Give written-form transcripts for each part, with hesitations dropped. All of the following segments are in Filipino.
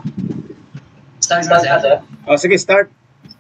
Start ba, sir? Oh, sige, start.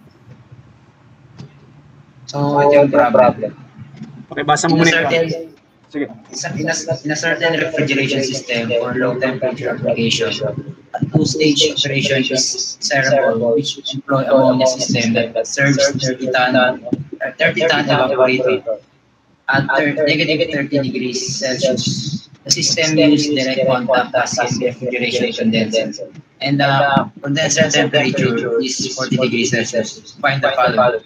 So, ito yung problem. Okay, basa mo muna yung problem. Sige. In a certain refrigeration system for low temperature application, a two-stage operation is desirable, which employ ammonia system that serves 30-ton evaporator at negative 30 degrees Celsius. The system uses direct contact as in refrigeration condenser, and the condenser temperature is 40 degrees Celsius. Find the following.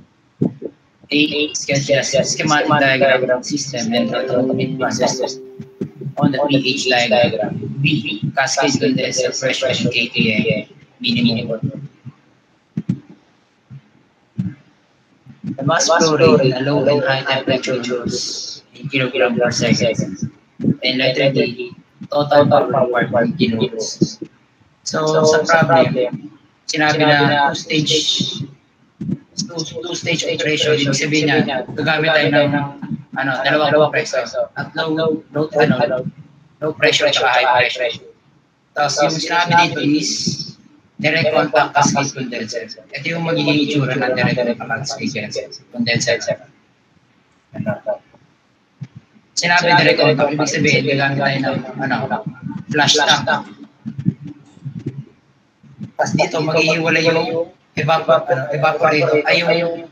A. Sketch the schematic diagram system and automated process on the pH diagram. B. Cascade condenser pressure and KTM minimum. The mass flow rate in a low and high temperatures in kilogram per second. And letter D. Total power required in kilowatts. So, sa problem, sinabi na two-stage operation, ibig sabihin niya, gagamit tayo ng dalawang compressor at low pressure at high pressure. Tapos yung sinabi dito is direct contact cascade condenser. Ito yung magiging itsura ng direct contact cascade condenser. Sinabi direct contact, ibig sabihin, gagamit tayo ng flash tank. Tapos dito, maghihiwalay yung evaporator ay yung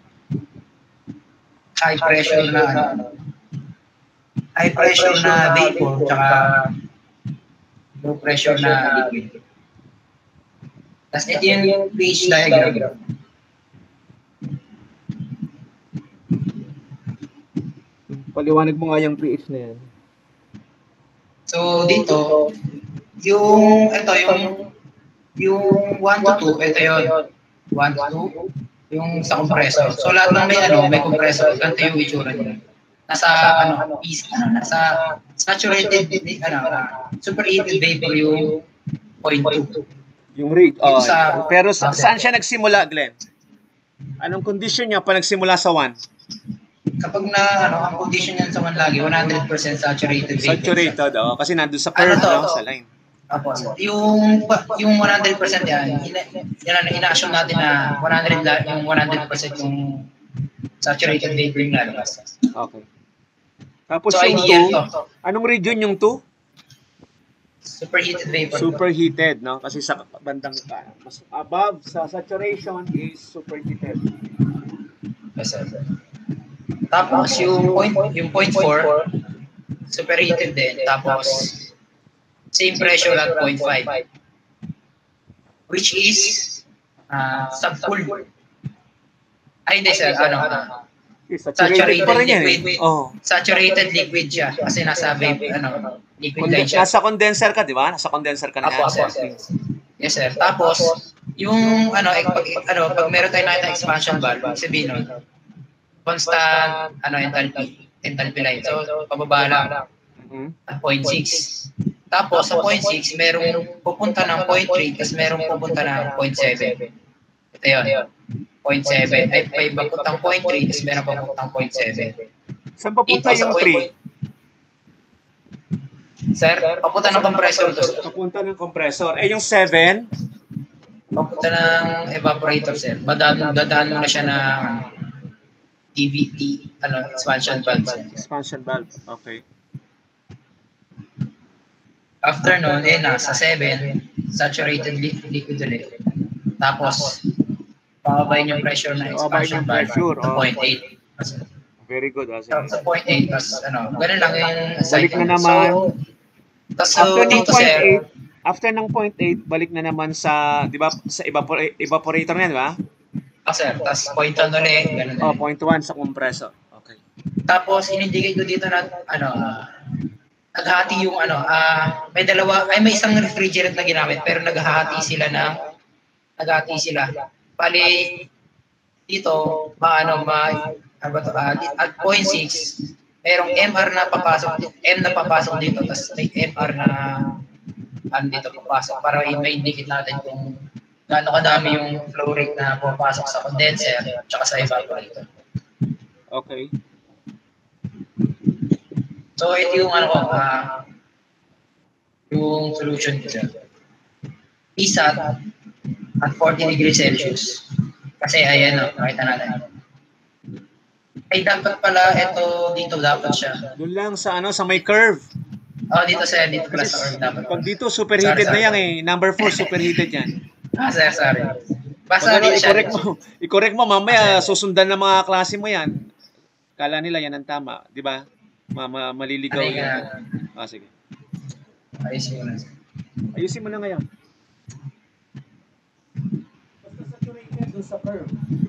high pressure na vapor tsaka low pressure na liquid. Tapos ito yung pH diagram. Paliwanag mo nga yung pH na yan. So dito, yung 1 to 2, ito yun. 1 to 2, yung sa compressor. So lahat ng may compressor, ganito yung itsura niya. Nasa nasa saturated superheated vapor yung 0.2. Yung rate. Pero saan siya nagsimula, Glenn? Anong condition niya pa nagsimula sa 1? Kapag ang condition niyan sa 1 lagi, 100% saturated vapor. Saturated, kasi nandun sa curve, sa line. Apo, yung 100% yan, ina-assume natin na 100% yung saturated vapor yung lalabas. Okay. Tapos So, yung 2, anong region yung 2? Superheated vapor. Superheated, no? Kasi sa bandang mas above sa saturation is superheated. Yes, sir. Tapos yung 0.4, superheated din. Tapos same pressure at 0.5, which is subcooled. Ay, hindi, sir. Saturated liquid. Saturated liquid siya. Kasi nasa liquid line siya. Nasa condenser ka, di ba? Nasa condenser ka na yan. Yes, sir. Tapos, yung, pag meron tayo nakita expansion valve, sabihin nun, constant, enthalpy line. So, pababa lang. At 0.6. Tapos, sa 0.6, merong pupunta ng 0.3, tapos merong pupunta ng 0.7. Ito yun. 0.7. Ay, may papuntang 0.3, tapos meron papuntang 0.7. Saan papunta yung 3? Sir, papunta ng compressor. Papunta ng compressor. Yung 7? Papunta ng evaporator, sir. Dadaan mo na siya ng EVT, expansion valve. Expansion valve, okay. After nun, nasa 7, saturated liquid ulit. Tapos, pababayin yung pressure ng expansion valve to 0.8. Very good. Sa 0.8, tapos ganun lang yung balik na naman. So, dito, sir, after ng 0.8, balik na naman sa, di ba, sa evaporator na yan, di ba? Sir, tapos 0.1 ulit, ganun. 0.1 sa compressor. Okay. Tapos, in-indicate ko dito na, naghahati yung may isang refrigerant na ginamit pero naghahati sila. Bali dito at 0.6 merong MR na papasok, M na papasok dito, tapos may MR na dito papasok para i-indicate natin kung gaano kadami yung flow rate na papasok sa condenser at saka sa evaporator. Okay. So, ito yung yung solution ko dyan. PSAT at 40 degrees Celsius. Kasi ayan o, makita natin. Ay dapat pala ito dito dapat siya. Doon lang sa ano sa may curve. Oh, dito dito pala Kasi sa curve dapat. pag dito superheated Sorry. na yan eh. Number 4 superheated yan. Sorry. Basta Pag ano, dito siya. i-correct mo mamaya susundan ng mga klase mo yan. Kala nila yan ang tama, di ba? Maliligaw yan. Sige. Ayusin mo na ngayon. Basta saturated doon sa curve.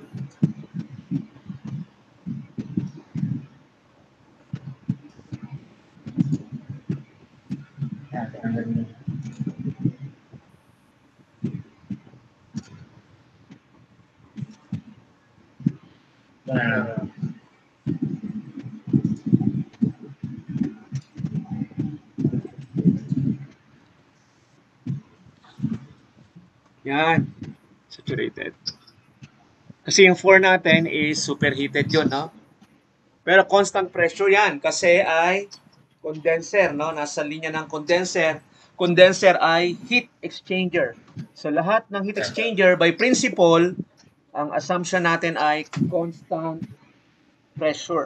Yan. Saturated. Kasi yung 4 natin is superheated yun, no? Pero constant pressure yan kasi ay condenser, no? Nasa linya ng condenser. Condenser ay heat exchanger. So lahat ng heat exchanger by principle, ang assumption natin ay constant pressure.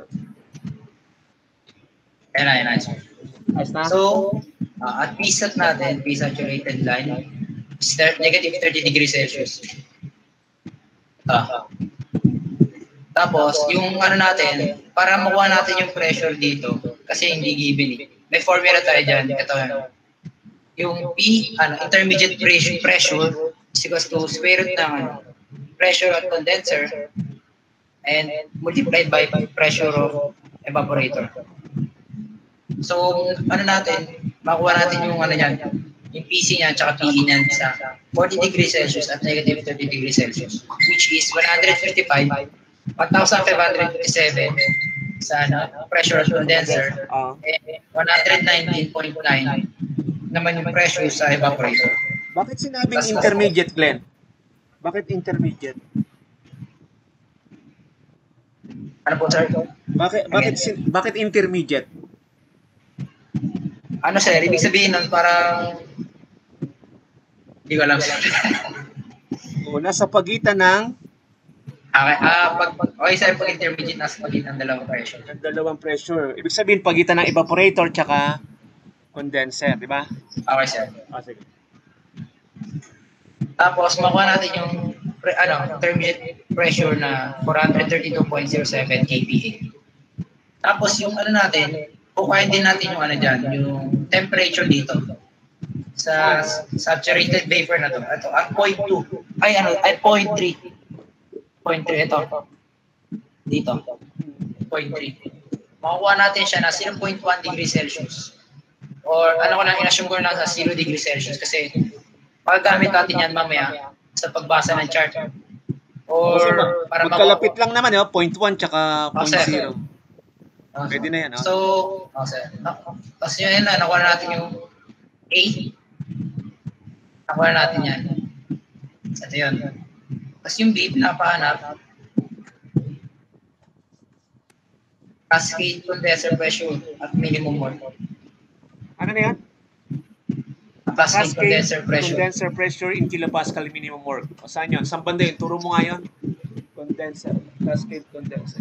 Ayun. Ayos na? So, at PSAT natin, P-saturated line, negative 30 degrees Celsius. Tapos, yung ano natin, para makuha natin yung pressure dito, kasi hindi given eh. May formula tayo dyan. Ito yan. Yung intermediate pressure is equals to square root ng pressure at condenser and multiplied by pressure of evaporator. So, natin, makuha natin yung yung PC niya at PE niya sa 40 degrees Celsius at negative 30 degrees Celsius, which is 155, 1,557 sa pressure at condenser, and 119.9 naman yung pressure sa evaporator. Bakit sinabing intermediate, Glenn? Bakit intermediate? Ano po, sir? Bakit intermediate? Sir, ibig sabihin nun parang hindi ko alam. Nasa pagitan ng sir, pag intermediate nasa pagitan ng dalawang pressure. Ng dalawang pressure. Ibig sabihin pagitan ng evaporator tsaka condenser, di ba? Okay, sir. Sige. Tapos makuha natin yung intermediate pressure na 432.07 kPa. Tapos yung natin, kukuhain din natin yung yung temperature dito sa saturated vapor na to. Ito, at 0.2. Ay 0.3. 0.3 ito. Dito. 0.3. Makukuha natin siya na 0.1 degrees Celsius. Or in-assume ko lang sa 0 degrees Celsius kasi paggamit natin yan mamaya sa pagbasa ng chart. Or para magkalapit lang naman, 0.1 tsaka 0.0. Pwede na yan, So, tapos yun nakuha natin yung A. Nakuha natin yan. Ito yun. Tapos yung B, pinapahanap. Cascade condenser pressure at minimum work. Ano na yan? Cascade condenser pressure in kilopascal minimum work. O saan yun? Saan banda yun? Turo mo nga yun. Condenser. Cascade condenser.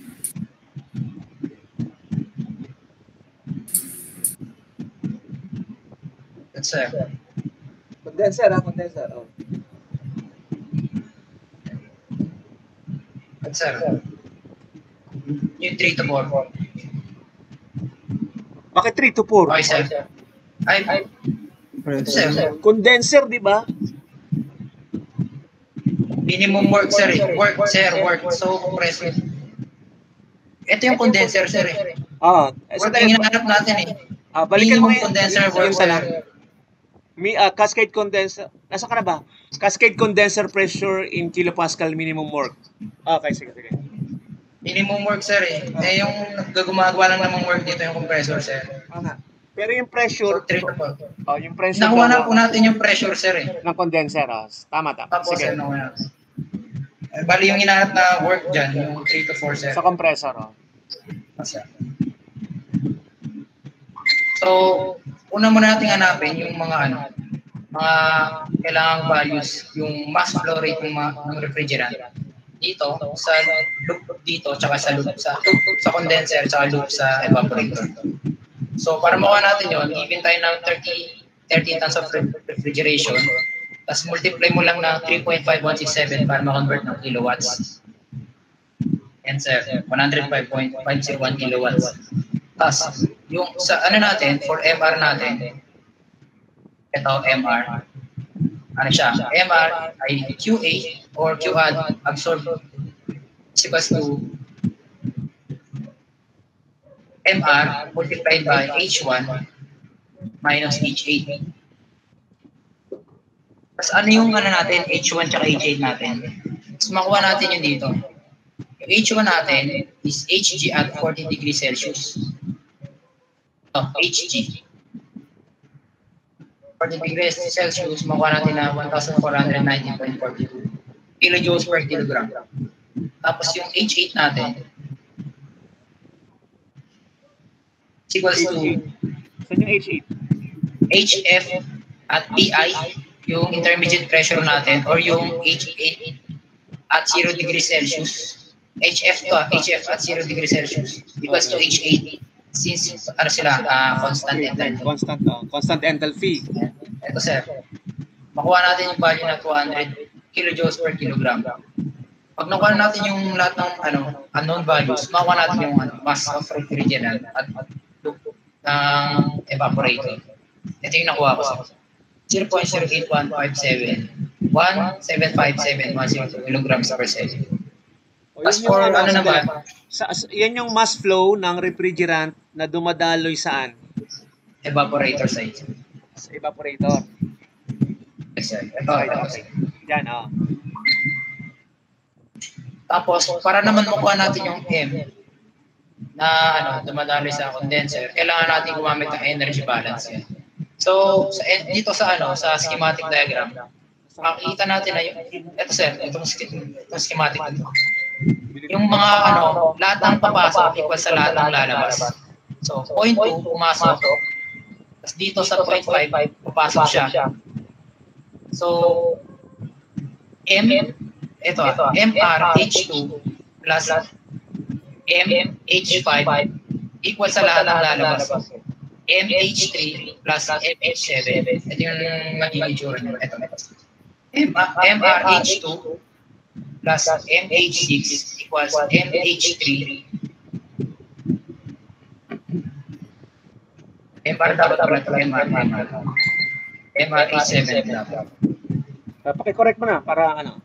That's sir. Condenser, condenser. Oh. That's sir. Yung 3 to 4. Bakit 3 to 4? Okay, sir. Sir. Condenser, di ba? Minimum work, sir. Work. So, compressor. Ito yung condenser, sir. Work yung hinahanap natin balikan mo yung condenser work, sir. Cascade condenser. Nasa ka na ba? Cascade condenser pressure in kilopascal minimum work. Okay, sige. Minimum work, sir. Yung gumagawa lang namang work dito yung compressor, sir. Pero yung pressure, yung pressure. Nakuha na po natin yung pressure, sir. Ng condenser. Tama. Tapos, sige. sir, bali yung hinahanap na work dyan, yung 3 to 4, sir. Sa compressor. So, una muna natin hanapin yung mga mga kailangang values, yung mass flow rate ng refrigerant dito sa loop dito tsaka sa loop sa condenser tsaka loop sa evaporator. So para makuha natin yon, given tayo ng 30 tons of refrigeration, tapos multiply mo lang ng 3.5167 para ma-convert ng kilowatts. And sir, 105.501 kilowatts. Tapos yung sa ano natin, for MR natin, ito MR, ano siya, MR ay QA or QAD absorbed is equals to MR multiplied by H1 minus H8. Tapos ano yung ano natin, H1 tsaka H8 natin? Tapos makuha natin yun dito. Yung H1 natin is Hg at 40 degrees Celsius. Hg. 40 degrees Celsius, makuha natin na 1,490.42 kilojoules per kilogram. Tapos yung H8 natin is equals to saan yung H8? HF at PI, yung intermediate pressure natin, or yung H8 at 0 degrees Celsius. HF at 0 degrees Celsius equals to H8. Since ano sila, constant enthalpy. Constant enthalpy. Ito sir, makuha natin yung value ng 200 kilojoules per kilogram. Pag nakuha natin yung lahat ng unknown values, makuha natin yung mass of refrigerant at ng evaporator. Ito yung nakuha ko sir. 0.08157 1757102 kilograms per second. As for ano naman, yan yung mass flow ng refrigerant na dumadaloy saan? Evaporator side. Sa evaporator. Yes, sir. Ito. Yan, oh. Tapos, para naman makuha natin yung M na dumadaloy sa condenser, kailangan natin gumamit ng energy balance. Yan. So, dito sa schematic diagram, makikita natin na yung, ito sir, itong schematic ito. Yung mga lahat ng papasok equal sa lahat ng lalabas. So, point 2, pumasok. Tapos dito sa point 5, papasok siya. So, MRH2 plus MH5 equal sa lahat ng lalabas. MH3 plus MH7. Ito yung magiging itsura nyo. Ito. MRH2 plus MH6 equals MH3 MR dapat MRH7 dapat. Paki-correct mo na para ano.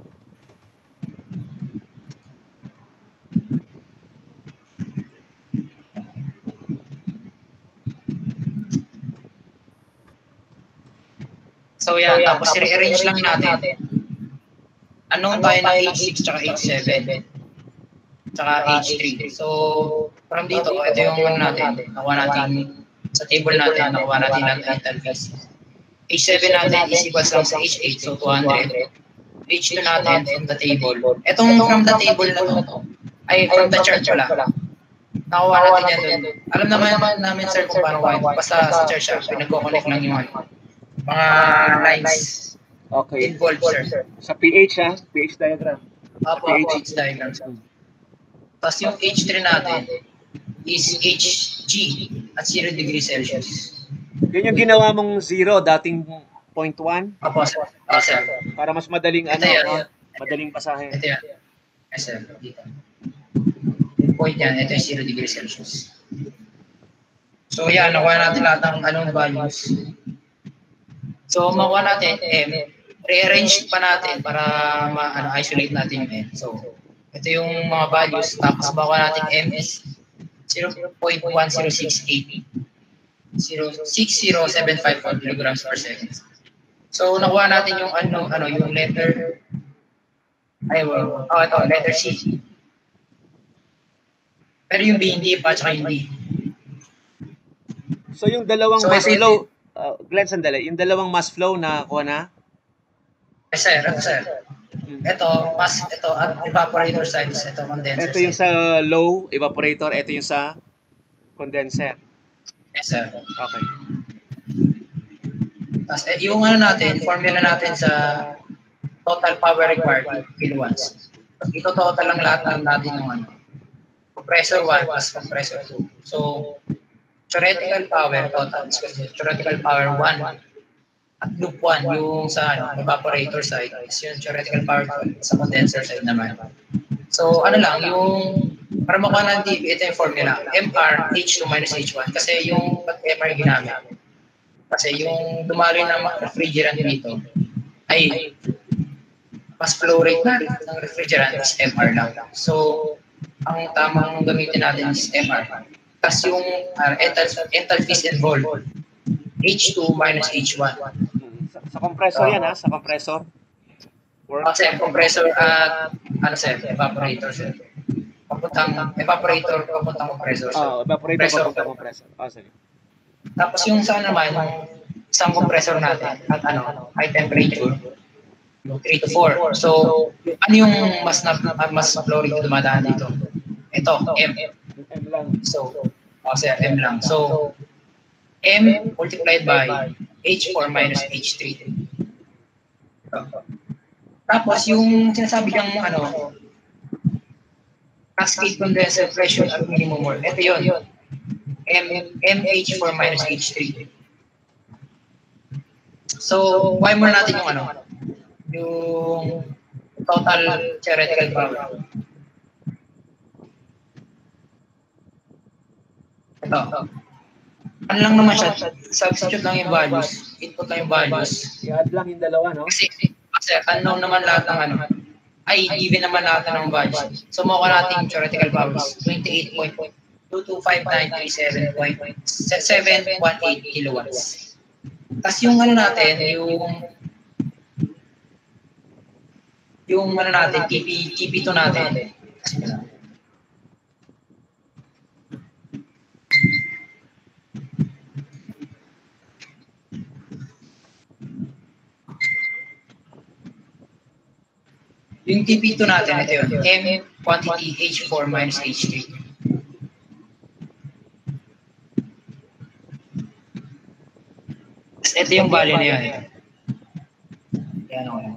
So yan, tapos i-rearrange lang natin. Anong tayo ng H6 tsaka H7 tsaka H3. So, from dito, ito yung natin. Nakuha natin sa table natin, nakuha natin ng enthalpies. H7 natin is equals lang sa H8, so 200. H2 natin from the table. Itong from the table na to, ay from the chart pala. Nakuha natin yan doon. Alam naman namin sir kung paano kayo. Basta sa chart siya, pinag-connect lang yung mga lines. Okay. Involved, sir. Sa pH ha? pH diagram. pH diagram, sir. Tapos yung H3 natin is Hg at 0 degrees Celsius. Yan yung ginawa mong 0, dating 0.1? Opo, sir. Sir. Para mas madaling madaling pasahe. Ito yan. Yes, sir. Dito. Yung point yan, ito yung 0 degrees Celsius. So yan, nakuha natin lahat ng anong values. So makuha natin M, rearrange pa natin para isolate natin yung M. So ito yung mga values, tapos makuha natin M is 0.1068 0.60754 kilograms per second. So nakuha natin yung yung letter ito, letter C. Pero yung B hindi pa, tsaka yung D. So yung dalawang mass flow, Glenn, sandali, yung dalawang mass flow na kuha na? Yes, sir. Ito, sir. Ito, at evaporator side, ito, condenser. Ito yung sa low evaporator, ito yung sa condenser. Yes, sir. Okay. Tapos yung ano natin, formula natin sa total power required kilowatts. Ito total lang lahat ng natin ng ano, compressor 1 plus compressor 2. So, theoretical power total, theoretical power 1 at loop 1 yung sa ano, evaporator side is yung theoretical power 2 sa condenser side naman. So, ano lang, yung para makuha ng DB, ito yung formula, MR H2 minus H1 kasi yung MR ginamit. Kasi yung dumaloy ng refrigerant dito ay mas flow rate na ng refrigerant is MR lang. So, ang tamang gamitin natin is MR. Tapos yung enthalpies involved, H2 minus H1. Sa compressor yan ha? Sa compressor? Kasi compressor at ano sir, evaporator sir. Papuntang evaporator, papuntang compressor. Evaporator, papuntang compressor. Sige. Tapos yung sa naman, yung isang compressor natin at ano, high temperature, 3 to 4. So, ano yung mas flow rate dumadaan dito? Ito, M. M lang. So, kasi M lang. So, M multiplied by H4 minus H3. Tapos, yung sinasabi kang ano, cascade condenser pressure at minimum mole. Ito yun. MH4 minus H3. So, why more natin yung ano? Yung total theoretical power. Ito. Ano lang naman siya, substitute lang yung values, input lang yung values. I-add lang yung dalawa, no? Kasi unknown naman lahat ng ano, ay given naman lahat ng values. So, makuha natin yung theoretical powers, 28.22593.718 kilowatts. Tapos yung ano natin, yung ano natin, TP2 natin. Yung TP2 natin, ito yun, M quantity H4 minus H3. Ito yung value na yan. Yan o.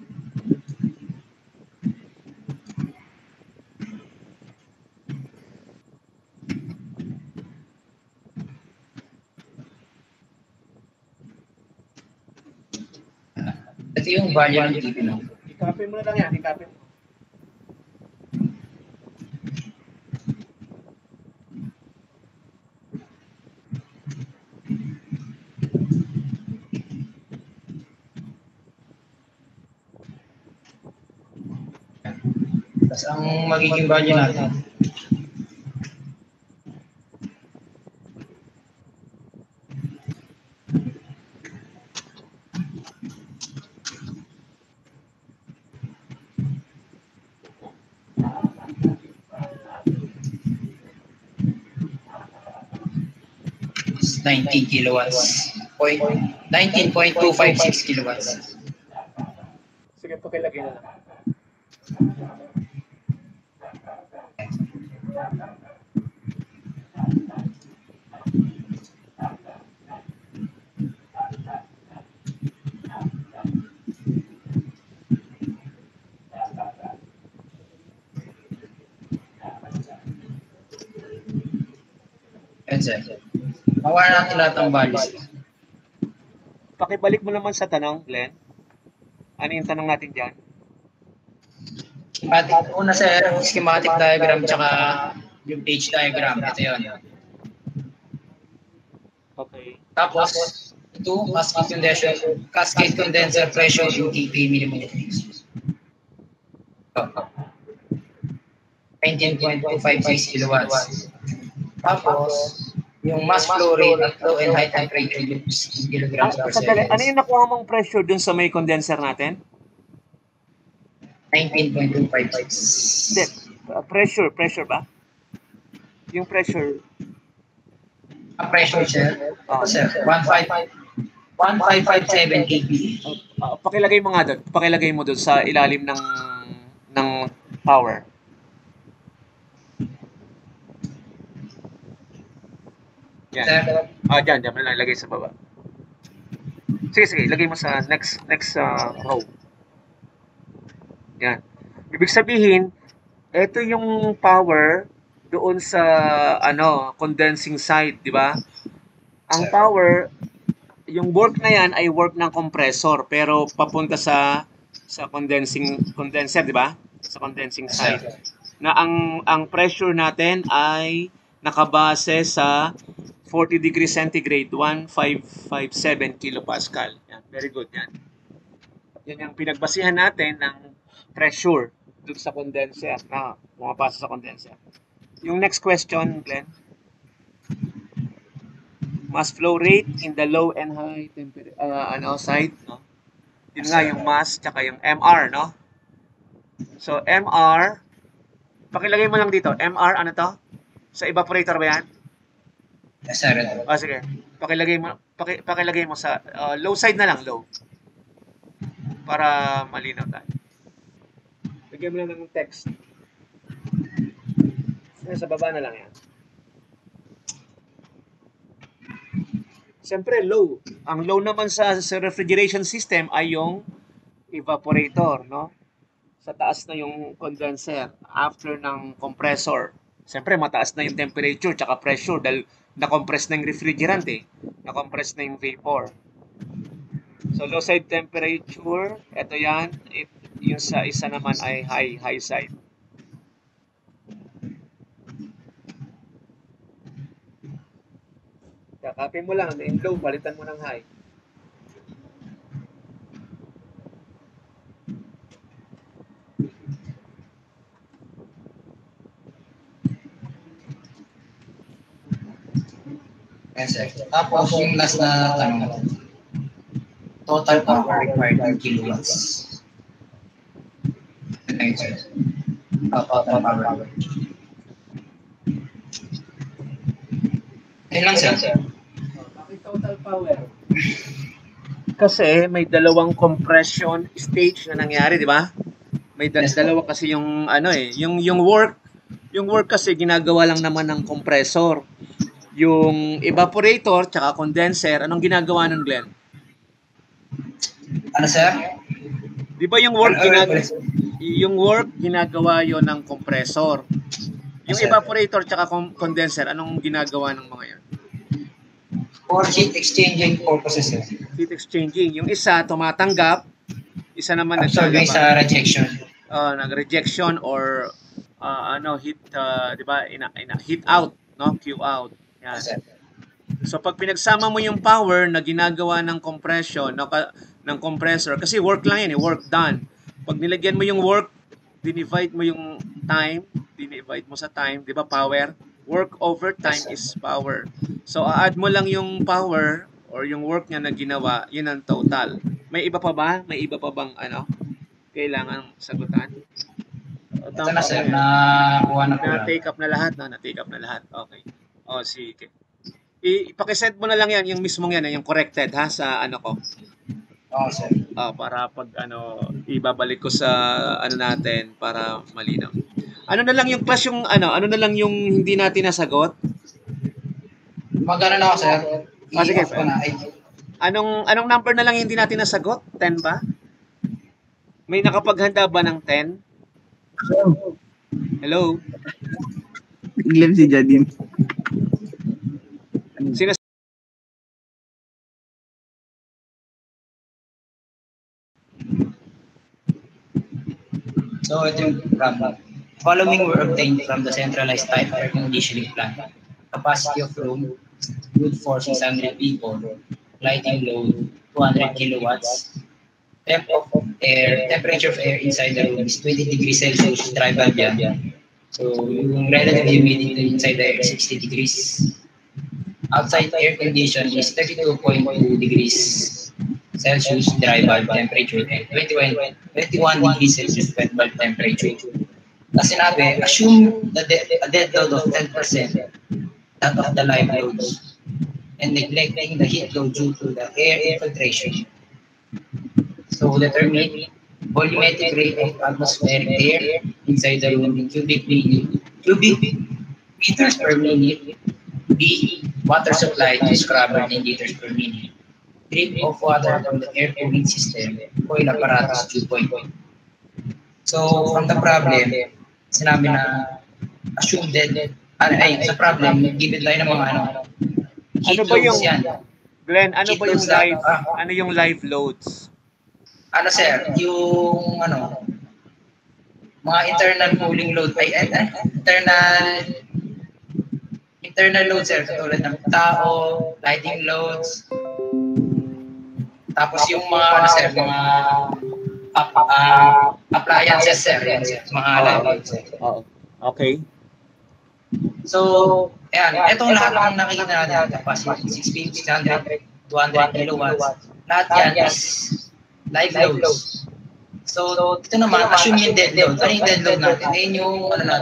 Ito yung value ng TP no? I-copy mo na lang yan. I-copy mo. Tapos ang magiging value natin. It's 19 kilowatts. 19.256 kilowatts. Sige, pakilagay na lang. Yan sir. Mawala natin lahat ng values. Pakibalik mo naman sa tanong, Glenn. Ano yung tanong natin dyan? Schematic. Una sir, schematic diagram tsaka yung page diagram. Ito yun. Okay. Tapos, ito, cascade condenser pressure yung TP minimum. 19.256 kilowatts. Tapos, yung mass flow rate at low and high temperature loops in kilograms per second. Ano yung nakuha mong pressure dun sa may condenser natin? 19.256. Hindi. Pressure ba? Yung pressure. Pressure, sir? Sir, 1557 kPa. Pakilagay mo nga doon. Pakilagay mo doon sa ilalim ng power. Yan. Sir? Diyan mo lang ilagay sa baba. Sige, lagay mo sa next row. Yan. Ibig sabihin, ito yung power doon sa condensing side, di ba? Ang power, yung work na yan ay work ng compressor pero papunta sa condenser, di ba? Sa condensing side. Na ang pressure natin ay nakabase sa 40 degrees centigrade, 1557 kilopascal. Yan, very good yan. Yan yung pinagbasihan natin ng pressure dun sa condenser na pumapasok sa condenser. Yung next question, Glenn. Mass flow rate in the low and high temperature side, no? Yun nga yung mass tsaka yung MR, no? So MR, pakilagay mo lang dito. MR ano to? Sa evaporator ba yan? Yes, sir. Sige. Pakilagay mo sa low side na lang, low. Para malinaw tayo. Lagyan mo lang ng text. Sa baba na lang yan. Siyempre, low. Ang low naman sa refrigeration system ay yung evaporator, no? Sa taas na yung condenser after ng compressor. Siyempre, mataas na yung temperature tsaka pressure dahil na-compress na yung refrigerant eh. Na-compress na yung vapor. So, low side temperature, ito yan. Yung sa isa naman ay high side. Kakapin mo lang, yung low, palitan mo ng high. Yes, sir. Tapos yung last na tanong, total power required in kilowatts. Thank you, sir. Total power. Ayun lang, sir. Bakit total power? Kasi may dalawang compression stage na nangyari, di ba? May dalawa kasi yung yung work kasi ginagawa lang naman ng compressor. Yung evaporator tsaka condenser, anong ginagawa nun, Glenn? Ano, sir? Di ba yung work ginagawa yon ng compressor. Yung evaporator tsaka condenser, anong ginagawa ng mga yan? For heat exchanging purposes, sir. Heat exchanging. Yung isa tumatanggap, isa naman absorbing sa rejection. Nag-rejection or heat, di ba? Heat out, no? Q out. Yan. So pag pinagsama mo yung power na ginagawa ng compression, ng compressor, kasi work lang yan, work done. Pag nilagyan mo yung work, dinivide mo yung time, dinivide mo sa time, di ba? Power. Work over time is power. So, add mo lang yung power or yung work niya na ginawa, yun ang total. May iba pa ba? May iba pa bang kailangan sagutan? Ito na, sir. Nakuha na po. Na-take up na lahat? Na-take up na lahat. Okay. Sige. Ipakisend mo na lang yan, yung mismong yan, yung corrected ha, sa ko. Sir. Para pag ibabalik ko sa natin para malinaw. Ano na lang yung class yung ano na lang yung hindi natin nasagot? Magana na ako, sir. Sige. Anong number na lang hindi natin nasagot? 10 ba? May nakapaghanda ba ng 10? Hello? Glenn si Jadine. Sino? So, ito yung problem. Following were obtained from the centralized type air conditioning plant. Capacity of room, good for 600 people. Lighting load, 200 kilowatts. Temperature of air inside the room is 20 degrees Celsius, dry bulb yan. So, yung relative humidity inside the air is 60 degrees. Outside air condition is 32.2 degrees Celsius, dry bulb temperature, and 21 degrees Celsius, wet bulb temperature. Kasi sinabi, assume a dead load of 10% that of the live loads and neglecting the heat load due to the air infiltration. So determine volumetric rate of atmospheric air inside the room in cubic meters per minute. B, water supply to scrubber in liters per minute. drip of water from the air cooling system, coil apparatus dew point. So, from the problem, sinabi na assume that, sa problem, given tayo ng mga heat Ano ba yung, loads yan. Glenn, ano Heat ba yung loads na, live, ano yung live loads? sir, yung mga internal cooling load, internal loads, sir, katulad ng tao, lighting loads, tapos yung mga, sir, mga appliances, sir, yan, sir, mga live loads, sir. Okay. So, ayan, itong lahat ng nakikita natin, capacity 650, 600, 200 kilowatts, lahat yan is live loads. So, ito naman, assume yung dead load. Ano yung dead load natin? Ayan yung,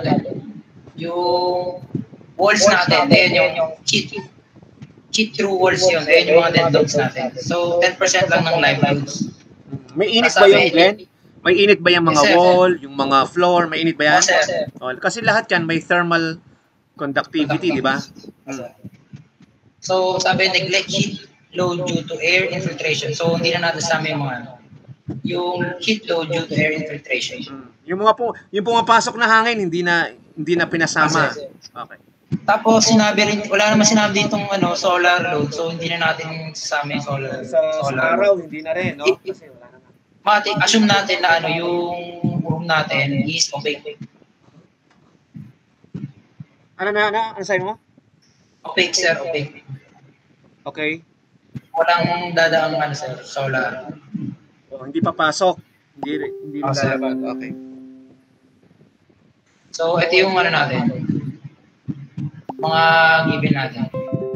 yung walls natin. Ayan yung cheat through walls yun. Ayan yung mga dead loads natin. So, 10% lang ng live loads. May init ba yun, Glenn? May init ba yung mga wall, yung mga floor? May init ba yan? Kasi lahat yan may thermal conductivity, di ba? So, sabi, neglect heat load due to air infiltration. So, hindi na natin sabi yung heat load due to air infiltration. Yung pumapasok na hangin, hindi na pinasama. Okay. Tapos, wala naman sinabi ditong solar load. So, hindi na natin sasama yung solar. Sa araw, hindi na rin, no? Kasi wala naman. Assume natin na yung room natin is opaque. Ano sa'yo mo? Opaque, sir, opaque. Okay. Walang dadaang sir, solar. Hindi papasok. Hindi lalabas. Okay. So, ito yung natin. Mga given natin.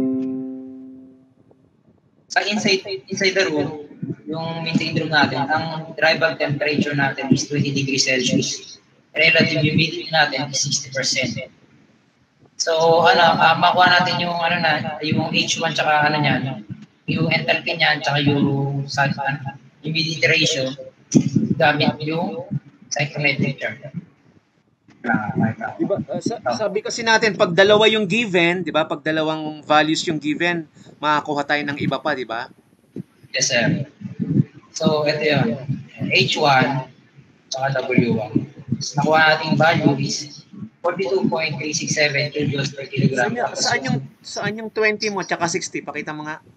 Sa inside the room, yung maintained room natin, ang arrival temperature natin is 20 degrees Celsius. Relative humidity natin is 60%. So, makuha natin yung yung H1 tsaka niyan, yung enthalpy niyan tsaka yung humidity ratio gamit yung psychrometric chart. Diba, sabi kasi natin pag dalawa yung given, 'di ba? Pag dalawang values yung given, makakuha tayo ng iba pa, 'di ba? Yes, sir. So, ito yun. H1 tsaka W1. Nakuha nating value is 42.367 kilojoules per kilogram. Saan yung 20 mo tsaka 60? Pakita mo nga.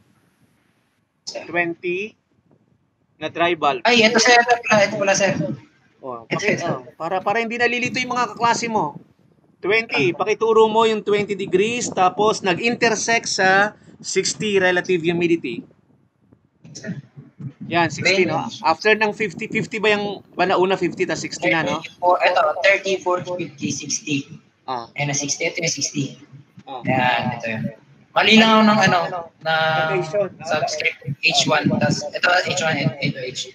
20 na dry bulb. Ay, ito sir. Ito pala sir. Para hindi nalilito yung mga kaklase mo. 20, pakituro mo yung 20 degrees tapos nag-intersect sa 60 relative humidity. Yan, 60, no? After ng 50 ba nauna 50 ta 60 na, no? Ito, 30, 40, 50, 60. And 60, ito yung 60. Yan, ito yun. Mali lang ako ng na subscript H1, tas ito H1, ito H2.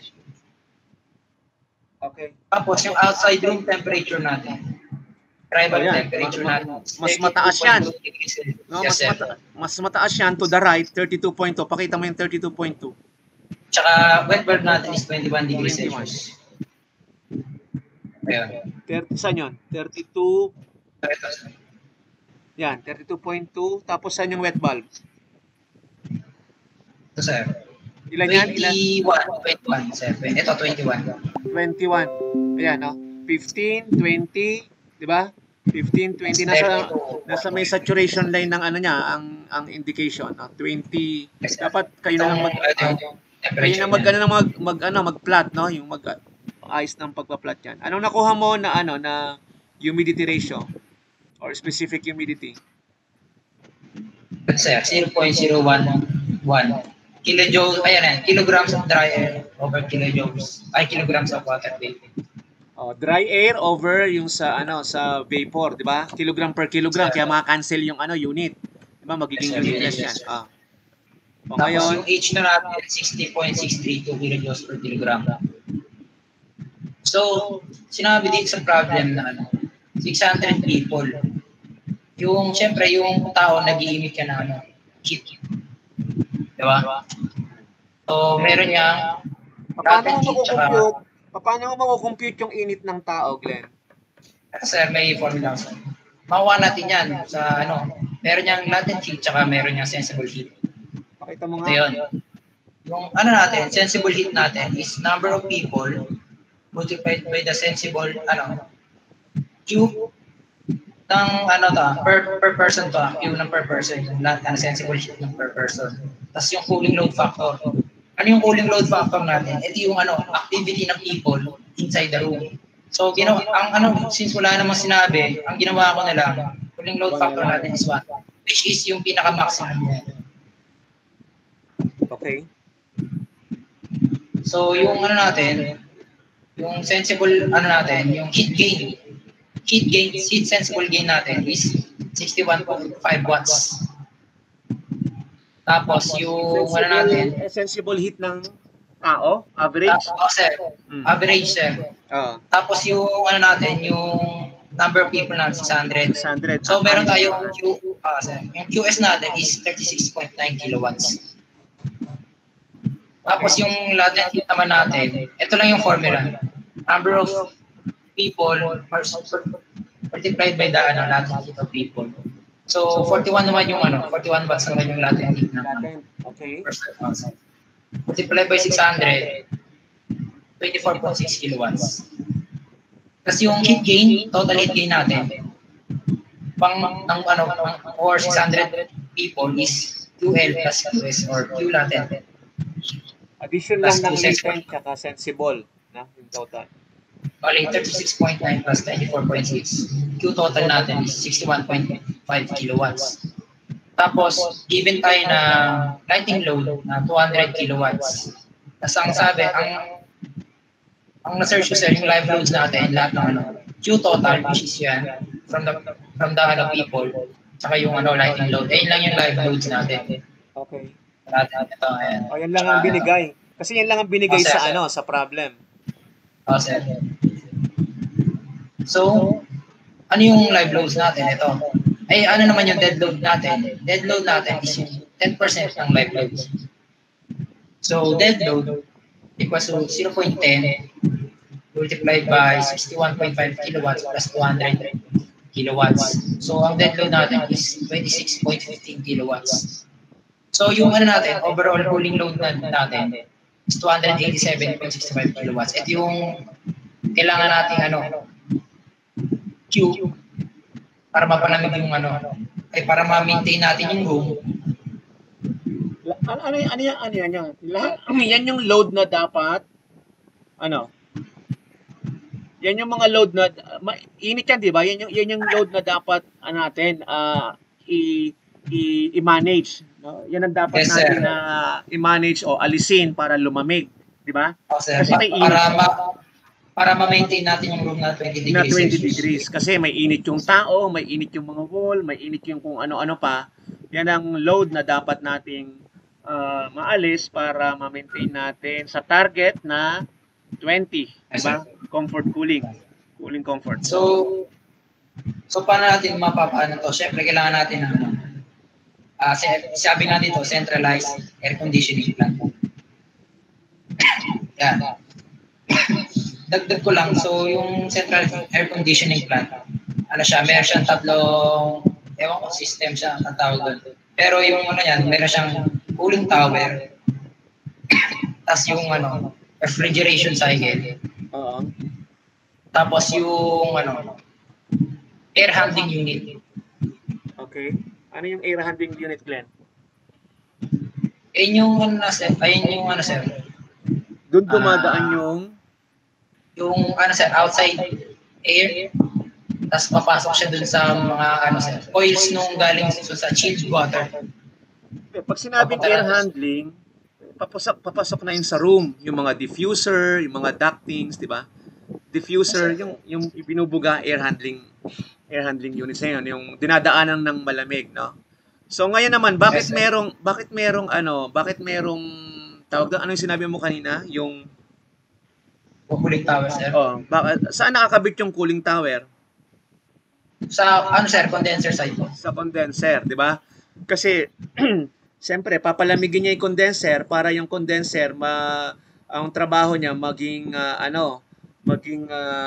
Okay. Tapos yung outside room temperature natin. Arrival temperature natin. Mas mataas yan. No, yes, mas mataas yan to the right, 32.2. Pakita mo yung 32.2. Tsaka wet bulb natin is 21 degrees Celsius. Ayun. 30 saan yun? 32. Yan, 32.2. Tapos saan yung wet bulb? Ito sir. Ilan yan? 21, sir. Ito 21. 21. Ayan, no? 15, 20, di ba? 15, 20 nasa may saturation line ng niya, ang indication, no? 20. Dapat kayo na lang mag-plot, no? Yung ayos ng pagpa-plot yan. Anong nakuha mo na na humidity ratio or specific humidity? Sir, 0.011 kilojoules, kilograms of dry air over kilograms of water vapor. Dry air over yung sa vapor, di ba? Kilogram per kilogram, kaya maka-cancel yung unit. Di ba? Magiging unitless yan. Tapos yung H na natin, 60.632 kilojoules per kilogram. So, sinabi dito sa problem na 600 people. Siyempre, yung tao nag-i-emit ka na heat. Diba? So, meron niya Paano mo makukompute yung init ng tao, Glenn? Sir, may formula. Makuha natin yan sa meron niyang latent heat tsaka meron niyang sensible heat. Pakita mo nga. Ito yun. yung ano natin, sensible heat natin is number of people multiplied by the sensible Q ng per person to, Q ng per person, yung lahat ng sensible heat ng per person. Tapos yung cooling load factor. Ano yung cooling load factor natin? Ito yung activity ng people inside the room. So, since wala namang sinabi, ang ginawa ko na lang, cooling load factor natin is 1, which is yung pinaka-maximum niya. Okay. So, yung yung sensible, yung heat sensible gain natin is 61.5 watts. Tapos, yung sensible heat ng tao, average? Sir. Average, sir. Tapos yung yung number of people natin, 600. 600. So, meron tayong yung QS natin is 36.9 kilowatts. Tapos yung latent heat naman natin, ito lang yung formula. Number of people multiplied by the latent heat of people. So, 41 naman yung 41 watts naman yung latent heat naman. Okay. Multiplied by 600, 24.6 kilowatts. Tapos yung heat gain, total heat gain natin, or 600 people is QL plus QS or Q latent. Addition lang ng latent at sensible na yung total. Bali, 36.9 plus 24.6. Q total natin is 61.5 kilowatts. Tapos, given tayo na lighting load na 200 kilowatts. Tapos ang sabi, ang na-search ko sir, yung live loads natin, lahat ng Q total, which is yan, from the people, saka yung lighting load. Ayun lang yung live loads natin. Okay. Ito, ayan. O, yan lang ang binigay. Kasi yan lang ang binigay sir, sa problem. Sir. So, ano yung live loads natin? Ito. Ay, ano naman yung dead load natin? Dead load natin is yung 10% ng live loads. So, dead load equals to 0.10 multiplied by 61.5 kilowatts plus 200 kilowatts. So, ang dead load natin is 26.15 kilowatts. So, yung overall cooling load natin is 287.65 kilowatts. Ito yung kailangan natin Q para mapalamig yung para ma-maintain natin yung room. Ano yan yung load na dapat yan yung mga load na init yan, di ba? Yan yung load na dapat natin i-manage, no? Yan ang dapat natin i-manage o alisin para lumamig, di ba? Sir. Kasi para ma-maintain natin yung room na 20 degrees. Na 20 degrees. Kasi may init yung tao, may init yung mga wall, may init yung kung ano-ano pa. Yan ang load na dapat nating maalis para ma-maintain natin sa target na 20. Diba? Comfort cooling. Cooling comfort. So paano natin mapapaano to? Siyempre, kailangan natin sabi nga dito, centralized air conditioning plant. Yan. Dagdag ko lang, so yung central air conditioning plant, meron siyang tatlong, ewan ko, system siya, ang tawag doon. Pero yung meron siyang cooling tower, tapos yung refrigeration cycle, tapos yung air handling unit. Okay. Ano yung air handling unit, Glenn? Ayun yung sir. Doon dumadaan yung outside air, tapos papasok siya dun sa mga coils nung galing sa chilled water. Pag sinabing air handling, papasok na yun sa room, yung mga diffuser, yung mga ductings, di ba? Diffuser, yung binubuga air handling units na yun, yung dinadaanan ng malamig, no? So ngayon naman, bakit merong tawag doon, ano yung sinabi mo kanina? Yung cooling tower, sir. Saan nakakabit yung cooling tower? Sa sir, condenser side po. Sa condenser, di ba? Kasi siyempre papalamigin niya yung condenser para yung condenser ang trabaho niya maging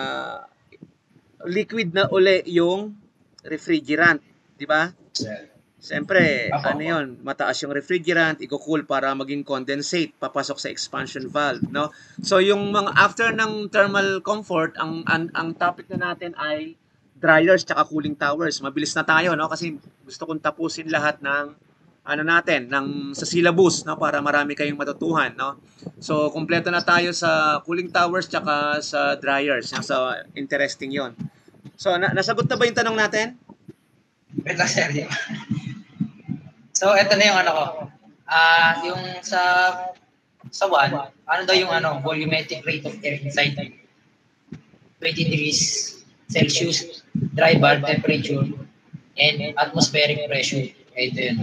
liquid na uli yung refrigerant, di ba? Siyempre, Apo. ano yun, mataas yung refrigerant, i-cool para maging condensate, papasok sa expansion valve, no? So, yung mga after ng thermal comfort, ang topic na natin ay dryers tsaka cooling towers. Mabilis na tayo, no? Kasi gusto kong tapusin lahat ng ano natin, ng sa syllabus, no? Para marami kayong matutuhan, no? So, kumpleto na tayo sa cooling towers tsaka sa dryers. So, interesting yon. So, nasagot na ba yung tanong natin? Wait lang, sir. So, eto na yung ano ko. Yung sa 1, ano daw yung volumetric rate of air inside 20 degrees Celsius, dry bulb temperature, and atmospheric pressure. Ito yun.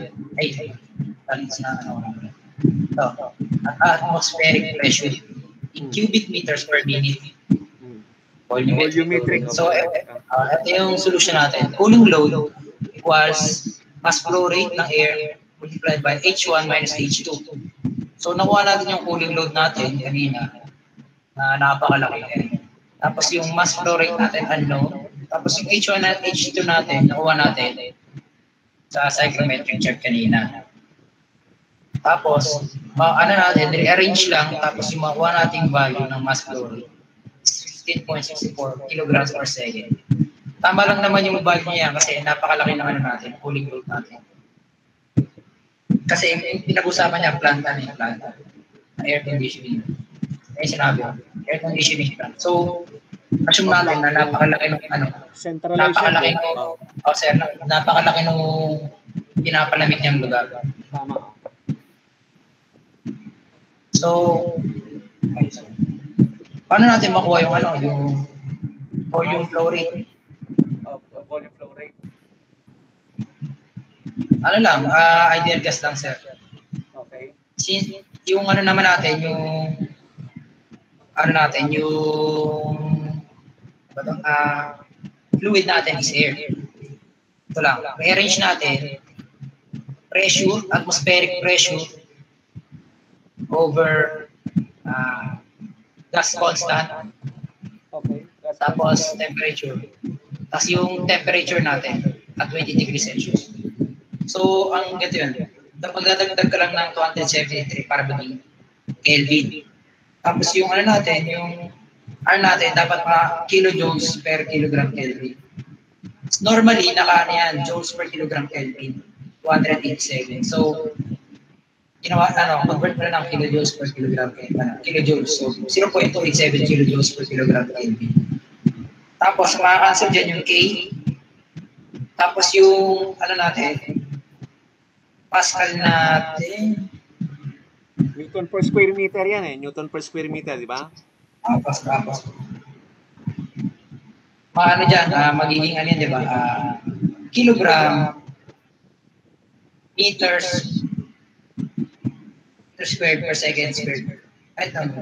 Atmospheric pressure in cubic meters per minute. Volumetric. So, ito yung solution natin. Cooling load equals mass flow rate ng air multiplied by H1 minus H2. So, nakuha natin yung cooling load natin kanina na napakalaki. Tapos yung mass flow rate natin, unknown. Tapos yung H1 at H2 natin, nakuha natin sa psychrometric chart kanina. Tapos, rearrange lang. Tapos yung makuha nating value ng mass flow rate, 15.64 kilograms per second. Tama lang naman yung value niya kasi napakalaki ng natin, cooling load natin. Kasi pinag-usapan niya planta. Air conditioning. Ay sinabi ko, air conditioning plant. So, assume natin na napakalaki ng napakalaki ng pinapalamig niyang lugar. Tama. So, paano natin makuha yung volume flow rate? Volume flow rate. Ideal gas lang, sir. Okay. Since yung naman natin, yung fluid natin is air. Ito lang. Rearrange natin pressure, atmospheric pressure over gas constant. Okay. Tapos temperature. Tapos yung temperature natin at 20 degrees Celsius. So, ang ganito yun. Magdadagdag ka lang ng 273 para maging Kelvin. Tapos yung natin, yung R natin, dapat mga kilojoules per kilogram Kelvin. Normally, yan, joules per kilogram Kelvin. 287. So, convert mo na ng kilojoules per kilogram Kelvin. Kilojoules. So, 0.287 kilojoules per kilogram Kelvin. Tapos, makakancel dyan yung K. Tapos yung, natin, Pascal natin. Newton per square meter yan eh. Newton per square meter, di ba? Tapos. Dyan, magiging yan, di ba? Kilogram, meters, per square per second square. Right now.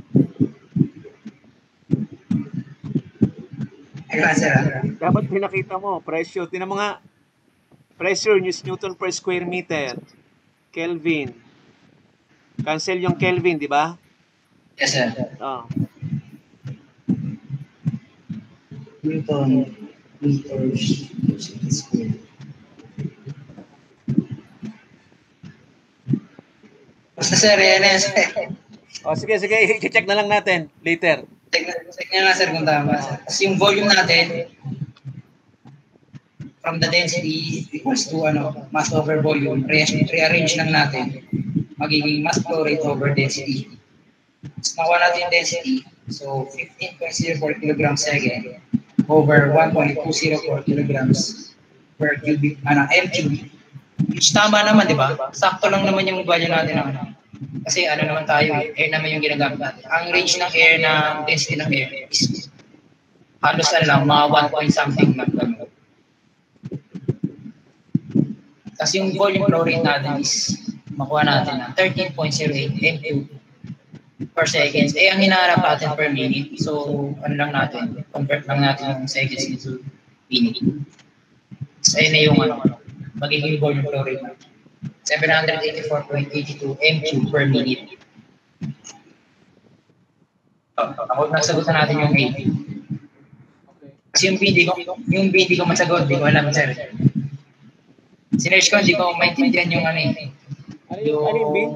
Dapat pinakita mo, pressure. Tinan mo nga, pressure is Newton per square meter. Kelvin. Cancel yung Kelvin, di ba? Yes, sir. Oh. Newton meters per second square. Basta sir, yan. Oh, sige. I-check na lang natin later. Check na nga sir kung tama. Kasi yung volume natin, from the density equals to mass over volume, rearrange lang natin, magiging mass flow rate over density. So, nakuha natin yung density, so 15.04 kilograms second over 1.204 kilograms per cubic, m cubic. Which tama naman, di ba? Sakto lang naman yung value natin. Kasi naman tayo, air naman yung ginagamit natin. Ang range ng air, ng density ng air is halos mga 1 point something lang. Kasi yung volume flow rate natin is makuha natin ng 13.08 m3 per seconds. Ang hinaharap natin per minute. So, convert lang natin yung seconds into minute. So, ayun na yung magiging volume flow rate natin. 784.82 m3 per minute. Ako nasagutan natin yung A. Kasi yung B, hindi ko masagot. Hindi ko alam, sir. Sinerge ko, hindi ko maintindihan yung ano eh. Ano yung bin?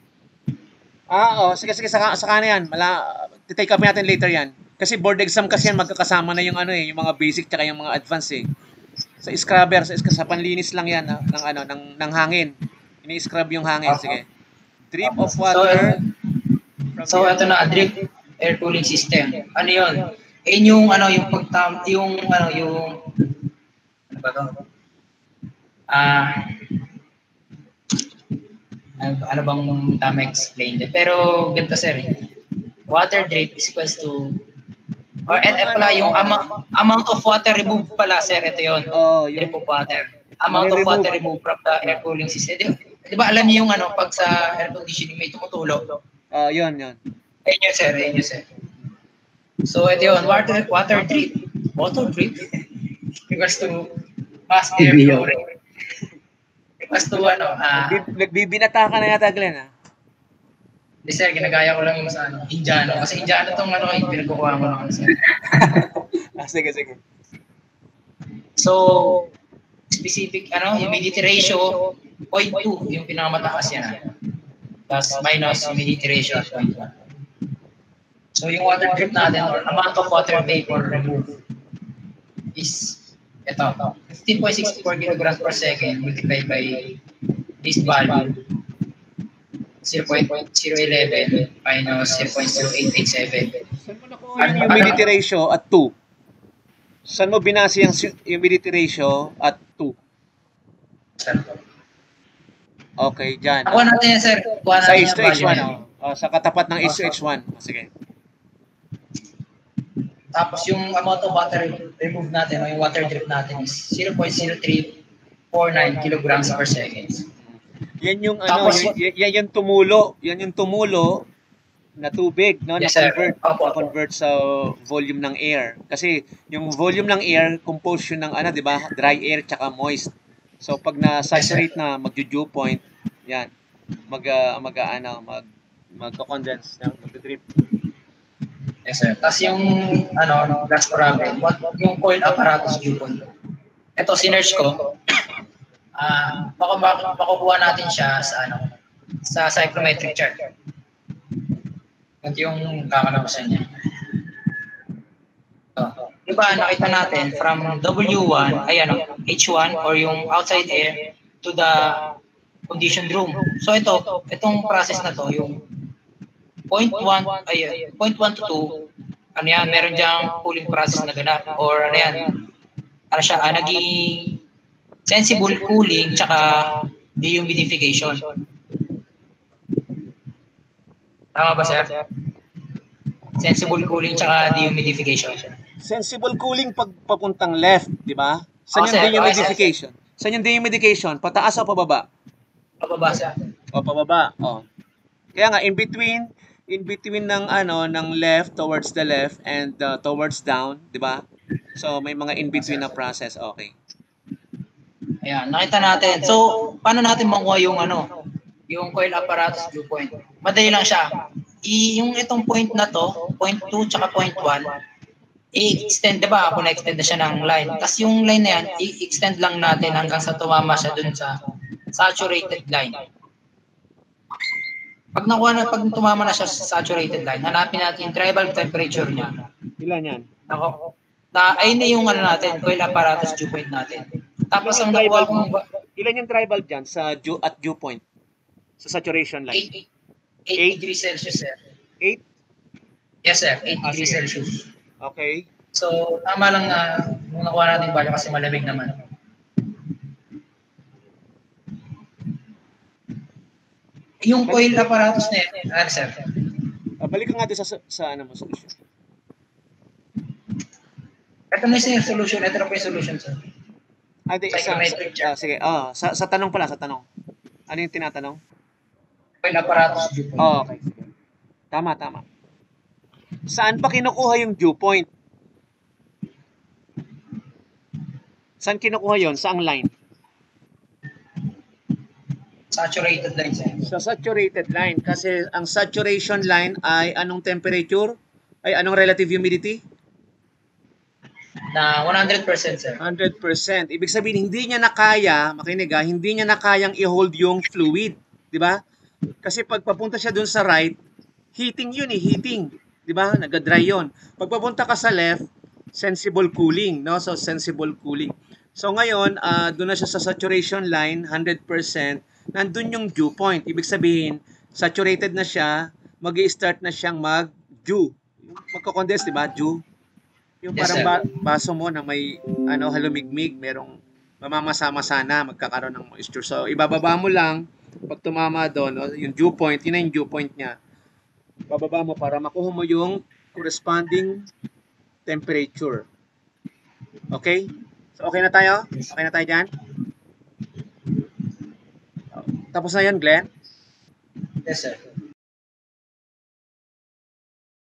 Sige, saka na yan. Titake up natin later yan. Kasi board exam kasi yan, magkakasama na yung ano eh, yung mga basic tsaka yung mga advanced eh. Sa scrubber, sa panlinis lang yan ng hangin. Ini-scrub yung hangin, sige. Drip of water. So ito na, drip air cooling system. Ano 'yon? Yung ano ba to? Ano bang tama explain din? Pero ganito sir, water drip is equals to pala yung amount of water removed pala sir, ito yun. Drip of water. Amount of water removed from the air cooling system. Di ba alam niyo yung ano, pag sa air conditioning may tumutulo? Yun. Ayun yun sir. So ito yun, water drip equals to mass air flow rate. Equals to ano, nagbibinata ka na yata, Glenn, ha? Hindi sir, ginagaya ko lang yung sa ano, Indiano. Kasi Indiano tong ano, yung pinagkukuha ko lang sir. Sige. So, specific humidity ratio 0.2 yung pinakamataas yan. Tapos minus humidity ratio at 0.1. So yung water drip natin or amount of water vapor removed is ito, 15.64 kilograms per second multiplied by this value 0.011 minus 0.0887. Saan mo nakuha yung humidity ratio at 2? Saan mo binase yung humidity ratio at 2? Okay, dyan. Nakuha natin yan, sir. Sa H2H1, sa katapat ng H2H1. Sige. Tapos yung amount of water remove natin o yung water drip natin is 0.0349 kilograms per second. Yan yung yan yung tumulo na tubig, no? Yes, na-convert sa volume ng air. Kasi yung volume ng air composed yun ng di ba? Dry air tsaka moist. So pag na-saturate na magjo-dew point, yan. Magko-condense, magdo-drip. Yes, sir. Tapos yung last problem, yung coil apparatus dew point. Ito sinerge ko. Makukuha natin siya sa psychrometric chart. Ito yung kakalabasan niya. Diba nakita natin from W1 H1 or yung outside air to the conditioned room. So itong process na to, yung 0.1 to 2, meron diyang cooling process na ganap or naging sensible cooling tsaka dehumidification. Tama ba, sir? Sensible cooling tsaka dehumidification. Sensible cooling pag papuntang left, di ba? Saan yung dehumidification? Saan yung dehumidification? Pataas o pababa? Pababa, sir. Pababa. Kaya nga in between ng left towards the left and towards down, di ba? So may mga in between na process. Okay. Ayan, nakita natin. So, paano natin makuha yung yung coil apparatus dew point? Madali lang siya. Yung itong point na to, 0.2 tsaka 0.1, i-extend, diba? Ako na-extend na siya ng line. Tapos yung line na yan, i-extend lang natin hanggang sa tumama siya dun sa saturated line. Pag tumama na siya sa saturated line, hanapin natin yung tribal temperature niya. Ilan yan? Ayun na yung natin, coil apparatus dew point natin. Tapos ang nakuha kong... Ilan yung tribal dyan at dew point? Sa saturation line? 8 degrees Celsius, sir. 8? Yes, sir. 8 degrees Celsius. Okay. So, tama lang nung nakuha natin bala kasi malamig naman. Yung coil apparatus na yan, sir. Balik ka nga doon sa solution. Ito na yung solution. Ito na po yung solution, sir. Sige. Sa tanong pala, sa tanong. Ano yung tinatanong? Coil apparatus dew point. Okay. Tama. Saan pa kinukuha yung dew point? Saan kinukuha yon? Saang line? Saturated line, sir. Sa saturated line. Kasi ang saturation line ay anong temperature? Ay anong relative humidity? Na 100%, sir. 100%. Ibig sabihin, hindi niya na kaya, makinig ha, hindi niya na kayang i-hold yung fluid. Di ba? Kasi pag papunta siya dun sa right, heating yun eh, heating. Di ba? Nag-dry yun. Pag papunta ka sa left, sensible cooling. No? So, sensible cooling. So, ngayon, doon na siya sa saturation line, 100%. Nandun yung dew point. Ibig sabihin, saturated na siya, mag-i-start na siyang mag-dew. Magko-condense, di ba? Dew. Yung Yes, parang sir. baso mo na may halumigmig, merong mamamasa-masa na, magkakaroon ng moisture. So, ibababa mo lang, pag tumama doon, yung dew point, yun na yung dew point niya. Bababa mo para makuha mo yung corresponding temperature. Okay? So, okay na tayo? Okay na tayo dyan? Tapos na yan, Glenn? Yes, sir.